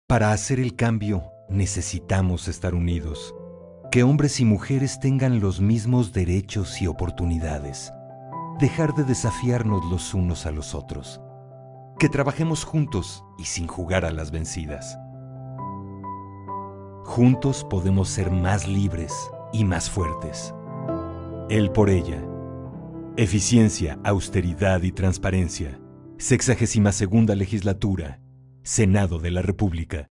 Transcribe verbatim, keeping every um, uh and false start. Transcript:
Para hacer el cambio, necesitamos estar unidos. Que hombres y mujeres tengan los mismos derechos y oportunidades. Dejar de desafiarnos los unos a los otros. Que trabajemos juntos y sin jugar a las vencidas. Juntos podemos ser más libres y más fuertes. Él por ella. Eficiencia, austeridad y transparencia. Sexagésima segunda legislatura. Senado de la República.